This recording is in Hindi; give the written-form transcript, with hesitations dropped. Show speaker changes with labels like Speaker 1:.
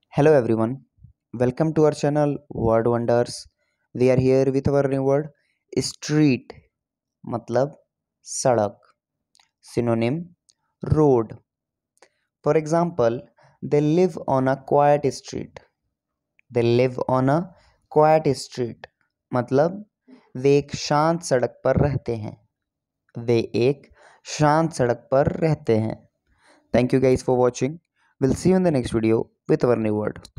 Speaker 1: Hello everyone, welcome to our channel Word Wonders. We are here with our new word street मतलब सड़क, synonym road. For example, they live on a quiet street. They live on a quiet street मतलब वे एक शांत सड़क पर रहते हैं. वे एक शांत सड़क पर रहते हैं. Thank you guys for watching. We'll see you in the next video with our new word.